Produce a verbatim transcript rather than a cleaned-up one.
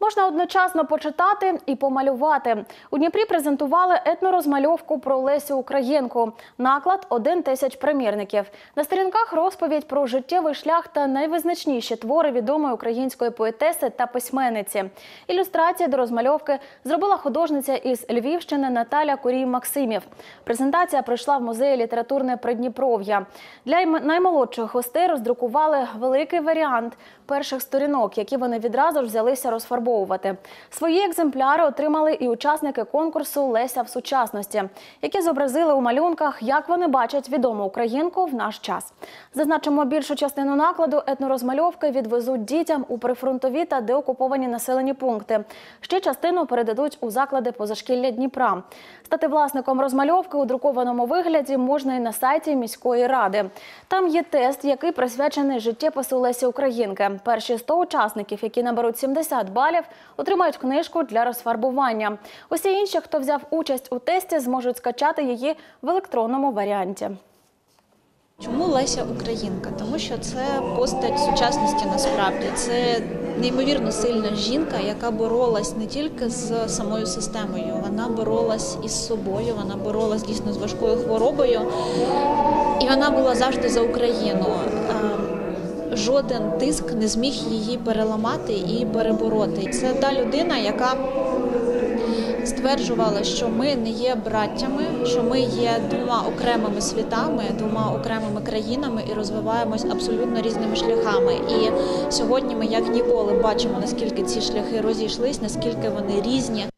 Можна одночасно почитати і помалювати. У Дніпрі презентували етнорозмальовку про Лесю Українку. Наклад – один тисяч примірників. На сторінках розповідь про життєвий шлях та найвизначніші твори відомої української поетеси та письменниці. Ілюстрації до розмальовки зробила художниця із Львівщини Наталя Курій-Максимів. Презентація пройшла в музеї літературне Придніпров'я. Для наймолодших гостей роздрукували великий варіант перших сторінок, які вони відразу ж взялися розфарбовувати. Свої екземпляри отримали і учасники конкурсу «Леся в сучасності», які зобразили у малюнках, як вони бачать відому українку в наш час. Зазначимо, більшу частину накладу етнорозмальовки відвезуть дітям у прифронтові та деокуповані населені пункти. Ще частину передадуть у заклади позашкілля Дніпра. Стати власником розмальовки у друкованому вигляді можна і на сайті міської ради. Там є тест, який присвячений життєпису Лесі Українки. Перші сто учасників, які наберуть сімдесят балів, отримають книжку для розфарбування. Усі інші, хто взяв участь у тесті, зможуть скачати її в електронному варіанті. Чому Леся Українка? Тому що це постать сучасності насправді. Це неймовірно сильна жінка, яка боролась не тільки з самою системою, вона боролась із собою, вона боролась дійсно з важкою хворобою. І вона була завжди за Україну. Жоден тиск не зміг її переламати і перебороти. Це та людина, яка стверджувала, що ми не є браттями, що ми є двома окремими світами, двома окремими країнами і розвиваємось абсолютно різними шляхами. І сьогодні ми як ніколи бачимо, наскільки ці шляхи розійшлись, наскільки вони різні.